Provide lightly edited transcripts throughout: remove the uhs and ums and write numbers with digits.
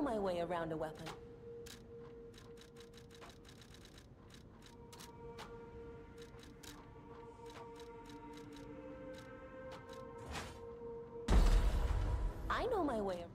my way around a weapon. I know my way around.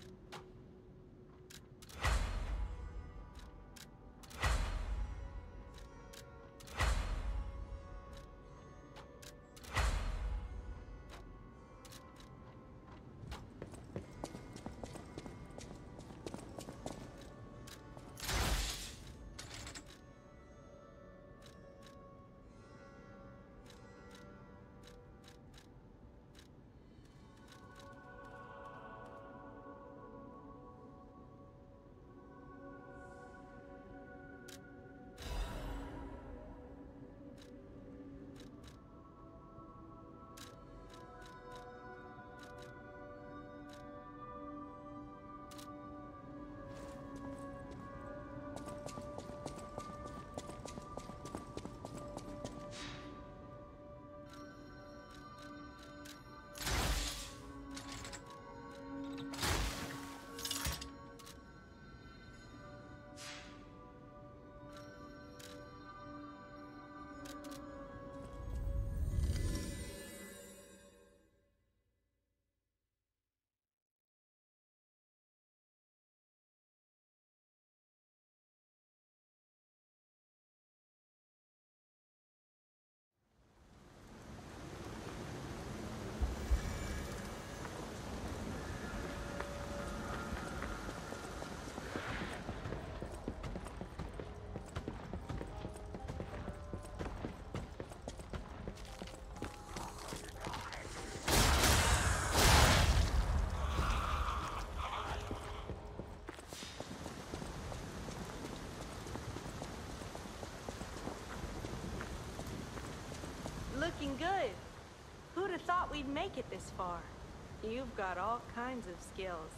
Looking good. Who'd have thought we'd make it this far? You've got all kinds of skills.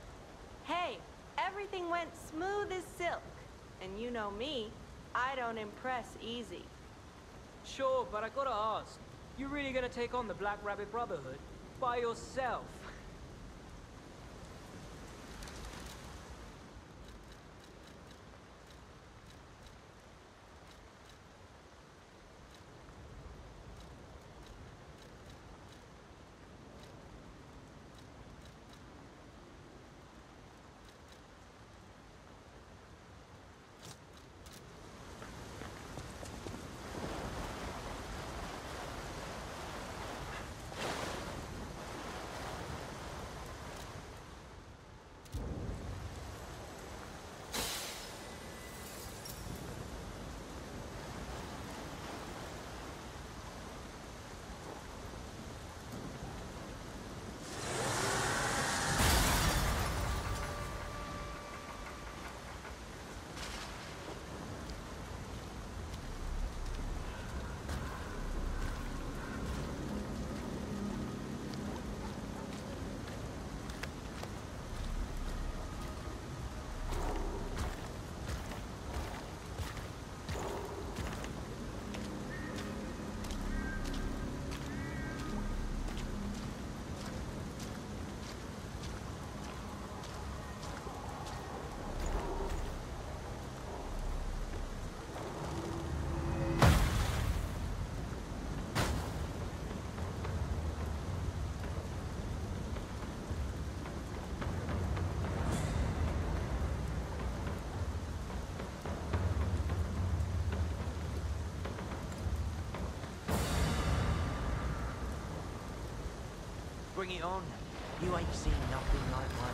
Hey, everything went smooth as silk. And you know me, I don't impress easy. Sure, but I gotta ask, you really gonna take on the Black Rabbit Brotherhood by yourself? Bring it on. You ain't seen nothing like my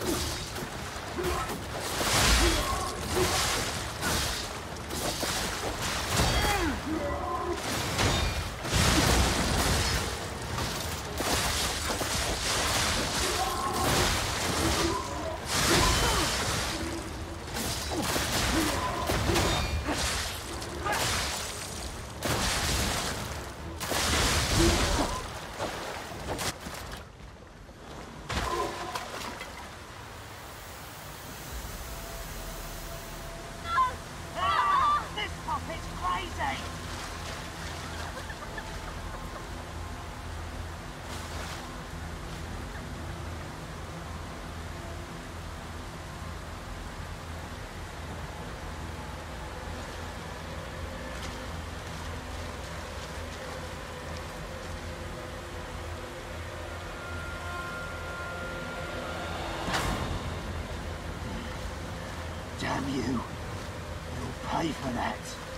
Damn you. You'll pay for that.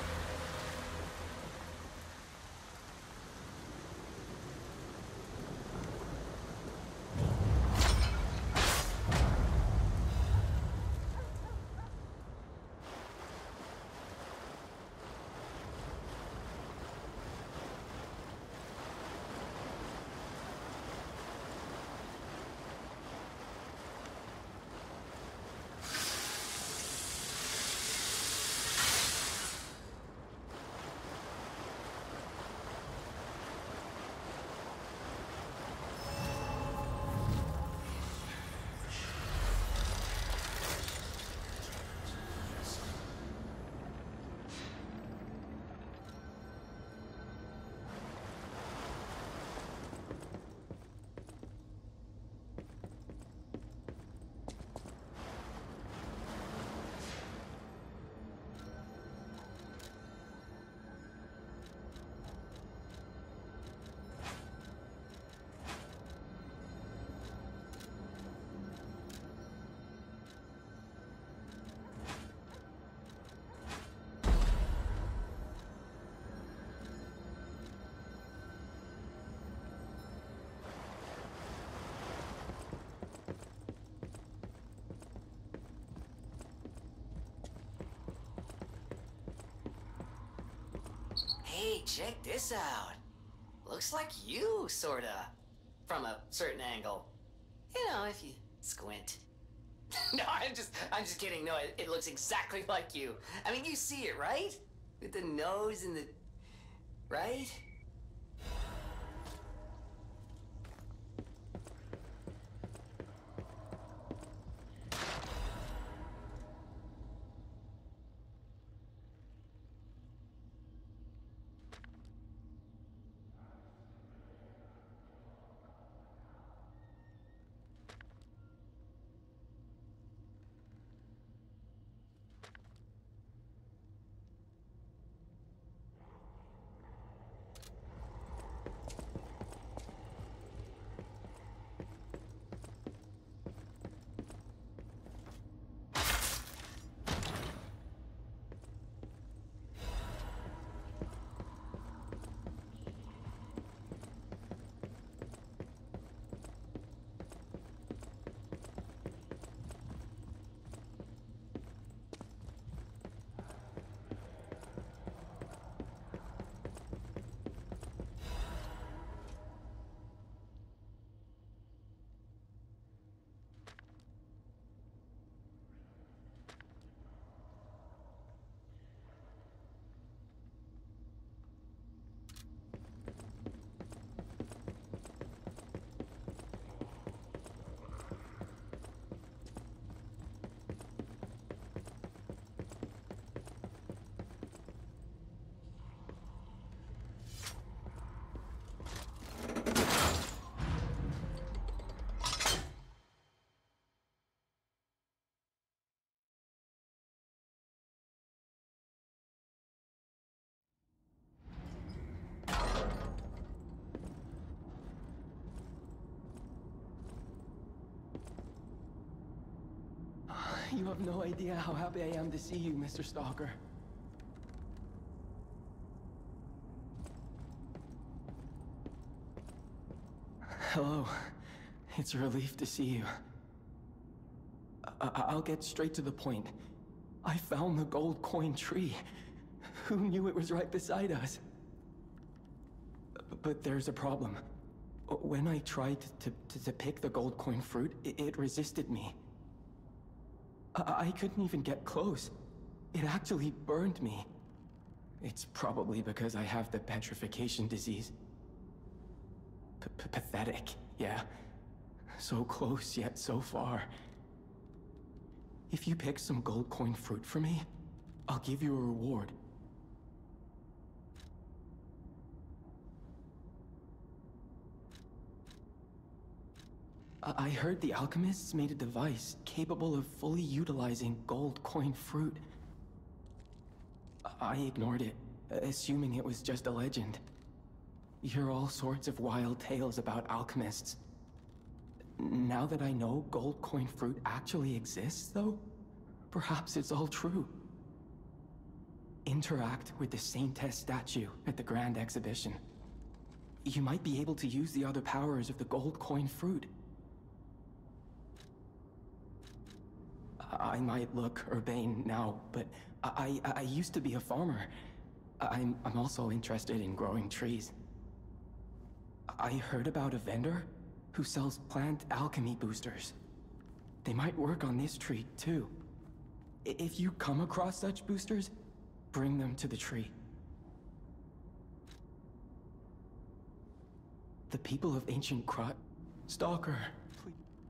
Hey, check this out. Looks like you, sorta. From a certain angle. You know, if you squint. No, I'm just kidding. No, it looks exactly like you. I mean, you see it, right? With the nose and the... right? You have no idea how happy I am to see you, Mr. Stalker. Hello. It's a relief to see you. I'll get straight to the point. I found the gold coin tree. Who knew it was right beside us? But there's a problem. When I tried to pick the gold coin fruit, it resisted me. I couldn't even get close. It actually burned me. It's probably because I have the petrification disease. Pathetic, yeah. So close, yet so far. If you pick some gold coin fruit for me, I'll give you a reward. I heard the alchemists made a device capable of fully utilizing gold coin fruit. I ignored it, assuming it was just a legend. You hear all sorts of wild tales about alchemists. Now that I know gold coin fruit actually exists, though, perhaps it's all true. Interact with the Saintess statue at the Grand Exhibition. You might be able to use the other powers of the gold coin fruit. I might look urbane now, but I used to be a farmer. I'm also interested in growing trees. I heard about a vendor who sells plant alchemy boosters. They might work on this tree, too. If you come across such boosters, bring them to the tree. The people of Ancient Krat... Stalker, please...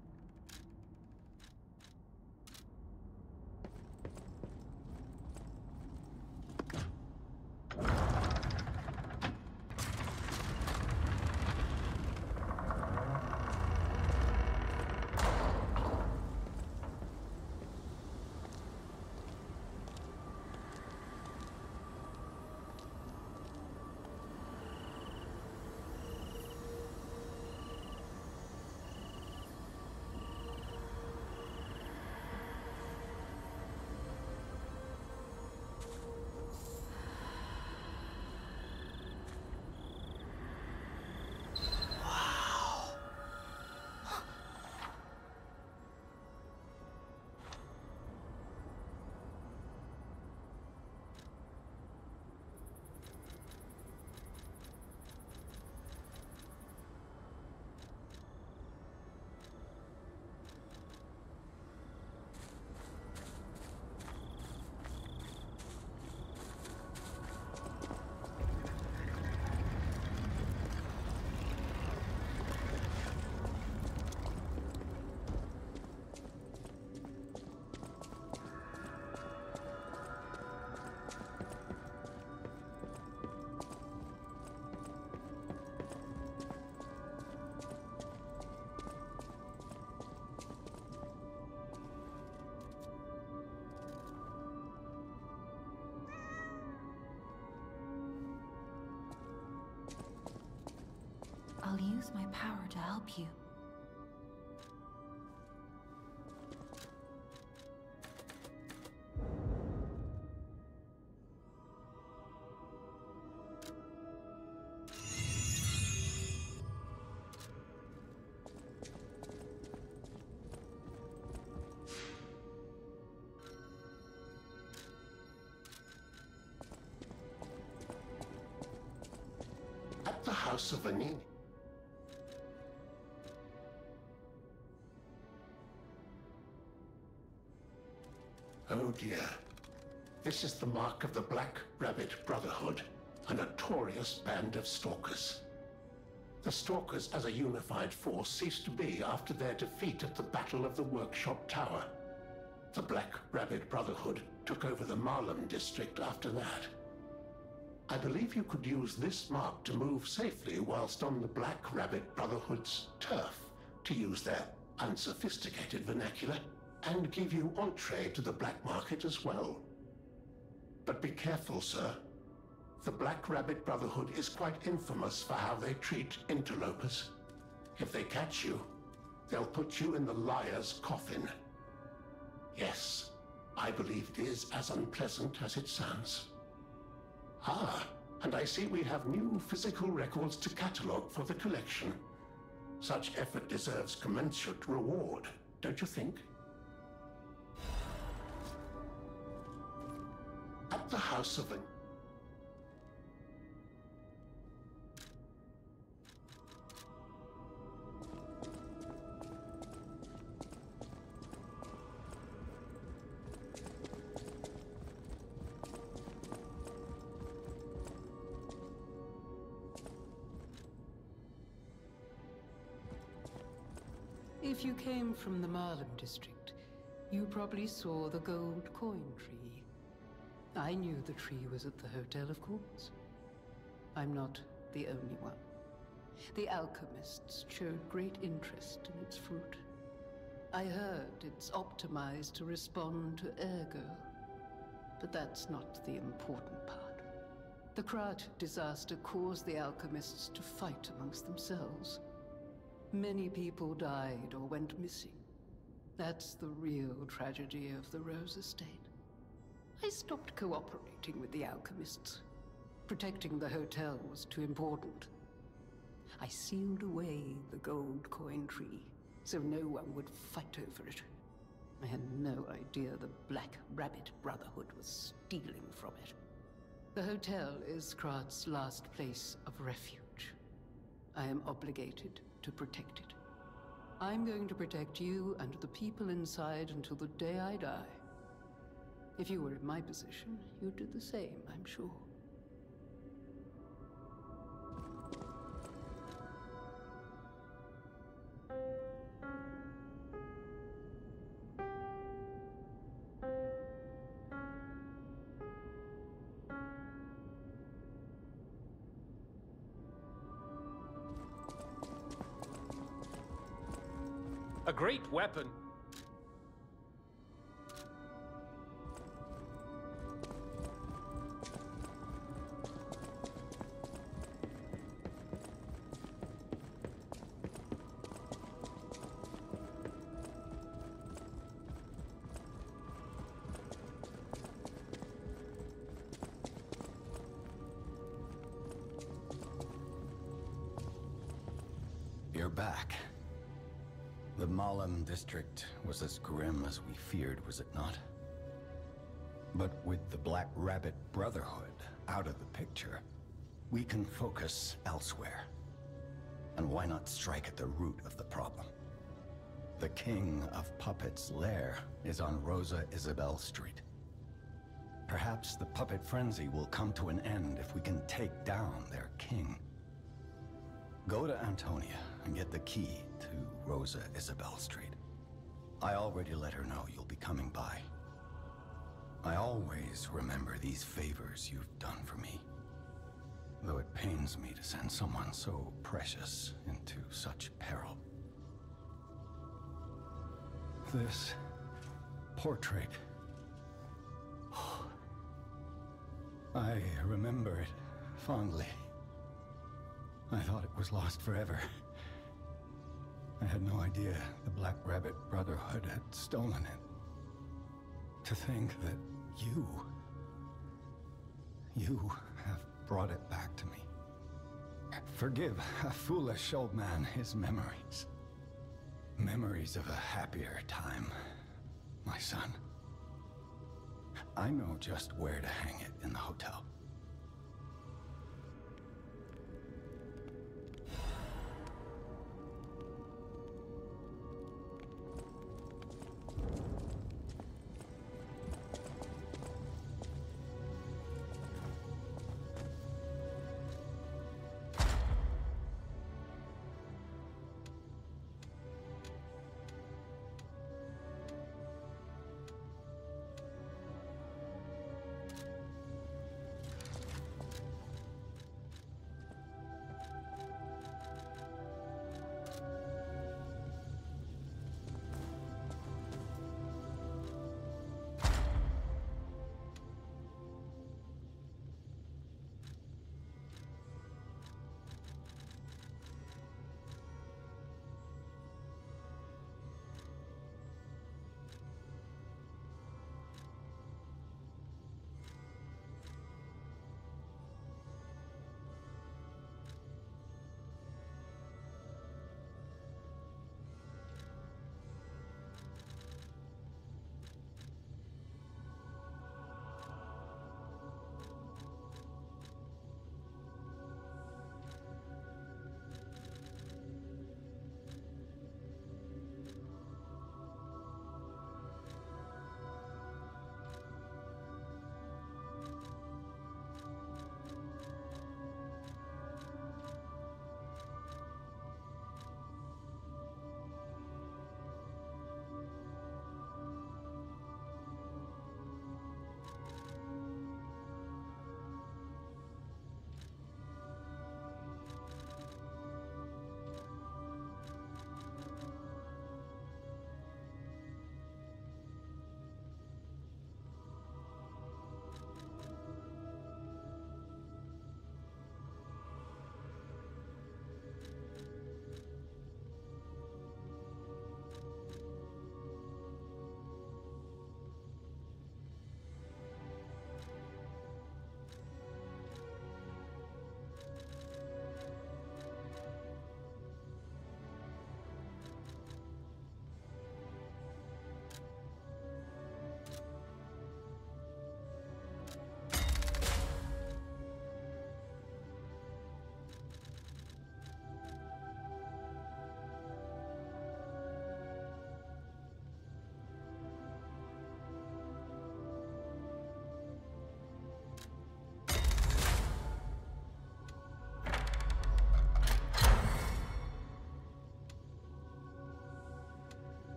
I'll use my power to help you. At the House of Vanini. Oh dear. This is the mark of the Black Rabbit Brotherhood, a notorious band of stalkers. The stalkers as a unified force ceased to be after their defeat at the Battle of the Workshop Tower. The Black Rabbit Brotherhood took over the Marlem district after that. I believe you could use this mark to move safely whilst on the Black Rabbit Brotherhood's turf, to use their unsophisticated vernacular, and give you entree to the black market as well. But be careful, sir. The Black Rabbit Brotherhood is quite infamous for how they treat interlopers. If they catch you, they'll put you in the liar's coffin. Yes, I believe it is as unpleasant as it sounds. Ah, and I see we have new physical records to catalogue for the collection. Such effort deserves commensurate reward, don't you think? about the House of... If you came from the Marlem district, you probably saw the gold coin tree. I knew the tree was at the hotel, of course. I'm not the only one. The alchemists showed great interest in its fruit. I heard it's optimized to respond to ergo, but that's not the important part. The Krat disaster caused the alchemists to fight amongst themselves. Many people died or went missing. That's the real tragedy of the Rose Estate. I stopped cooperating with the alchemists. Protecting the hotel was too important. I sealed away the gold coin tree, so no one would fight over it. I had no idea the Black Rabbit Brotherhood was stealing from it. The hotel is Krat's last place of refuge. I am obligated to protect it. I'm going to protect you and the people inside until the day I die. If you were in my position, you'd do the same, I'm sure. A great weapon. You're back. The Malem district was as grim as we feared, was it not? But with the Black Rabbit Brotherhood out of the picture, we can focus elsewhere. And why not strike at the root of the problem? The King of Puppets' lair is on Rosa Isabelle Street. Perhaps the puppet frenzy will come to an end if we can take down their king. Go to Antonia and get the key to Rosa Isabelle Street. I already let her know you'll be coming by. I always remember these favors you've done for me, though it pains me to send someone so precious into such peril. This portrait... I remember it fondly. I thought it was lost forever. I had no idea the Black Rabbit Brotherhood had stolen it. To think that you have brought it back to me. Forgive a foolish old man his memories. Memories of a happier time, my son. I know just where to hang it in the hotel.